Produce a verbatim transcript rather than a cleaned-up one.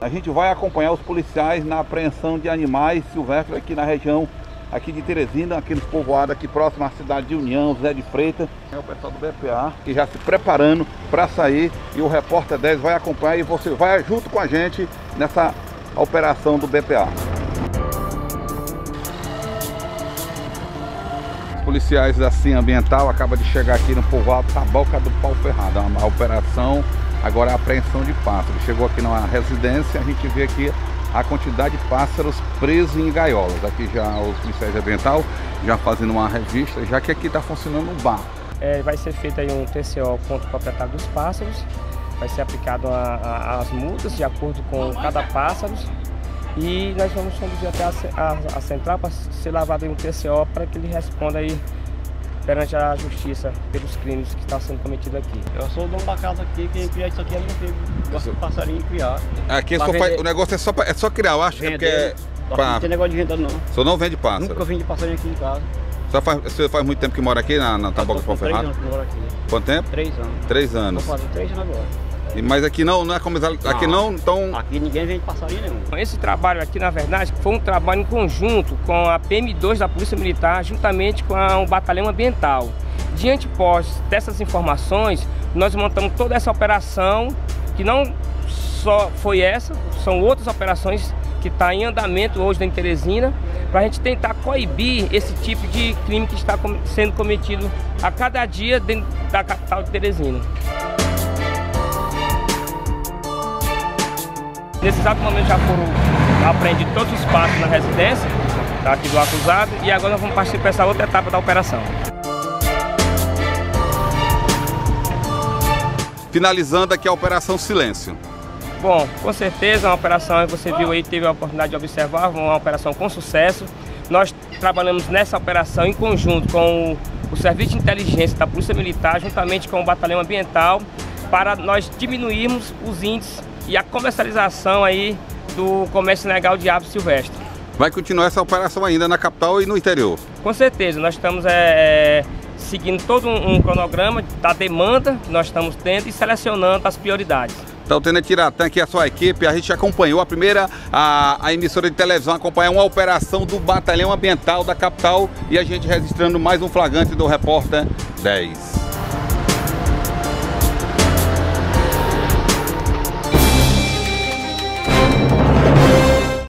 A gente vai acompanhar os policiais na apreensão de animais silvestres aqui na região aqui de Teresina, aqui nos povoados aqui próximo à cidade de União, José de Freitas. É o pessoal do B P A que já se preparando para sair e o Repórter dez vai acompanhar e você vai junto com a gente nessa operação do B P A. Os policiais da C I A Ambiental acabam de chegar aqui no povoado Taboca do Pau Ferrado. A operação agora é a apreensão de pássaros. Chegou aqui na residência, a gente vê aqui a quantidade de pássaros presos em gaiolas. Aqui já os policiais ambiental já fazendo uma revista, já que aqui está funcionando um bar. É, vai ser feito aí um T C O contra o proprietário dos pássaros. Vai ser aplicado a, a, as multas de acordo com cada pássaro. E nós vamos conduzir até a, a, a central para ser lavado em um T C O para que ele responda aí perante a justiça pelos crimes que estão sendo cometidos aqui. Eu sou o dono da casa aqui, quem cria isso aqui é meu filho. Gosto de passarinho criar. Aqui só faz, o negócio é só, é só criar, eu acho que é porque é pra... Não tem negócio de venda não. O senhor não vende pássaro? Nunca vim de passarinho aqui em casa. Você faz, você faz muito tempo que mora aqui na, na Taboca do Pau Ferrado? Três anos que moro aqui. Quanto tempo? Três anos. Três anos. Vou fazer três anos agora. E, mas aqui não, não é como aqui não, então... Aqui ninguém vende passarinho nenhum. Esse trabalho aqui, na verdade, foi um trabalho em conjunto com a P M dois da Polícia Militar, juntamente com a, o Batalhão Ambiental. Diante pós dessas informações, nós montamos toda essa operação, que não só foi essa, são outras operações que estão tá em andamento hoje em Teresina, para a gente tentar coibir esse tipo de crime que está sendo cometido a cada dia dentro da capital de Teresina. Nesse exato momento já foram apreendidos todos os passos na residência tá, aqui do acusado e agora nós vamos partir para essa outra etapa da operação. Finalizando aqui a Operação Silêncio. Bom, com certeza uma operação, você viu aí, teve a oportunidade de observar, uma operação com sucesso. Nós trabalhamos nessa operação em conjunto com o, o Serviço de Inteligência da Polícia Militar, juntamente com o Batalhão Ambiental, para nós diminuirmos os índices e a comercialização aí do comércio ilegal de aves silvestres. Vai continuar essa operação ainda na capital e no interior? Com certeza, nós estamos é, seguindo todo um, um cronograma da demanda que nós estamos tendo e selecionando as prioridades. Então, o Tenente Iratã, aqui a sua equipe, a gente acompanhou a primeira, a, a emissora de televisão, acompanhar uma operação do Batalhão Ambiental da capital e a gente registrando mais um flagrante do Repórter dez.